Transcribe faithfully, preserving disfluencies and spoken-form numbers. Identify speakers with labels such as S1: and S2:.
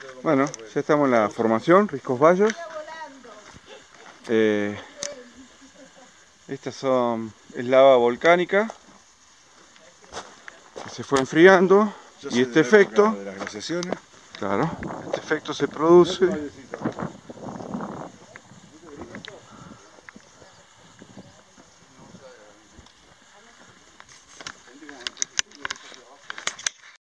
S1: Bueno, ya estamos en la formación, Riscos Bayos. Eh, estas son, es lava volcánica que se fue enfriando.
S2: Yo
S1: Y
S2: soy
S1: este
S2: de la época
S1: efecto,
S2: de las glaciaciones.
S1: claro, este efecto se produce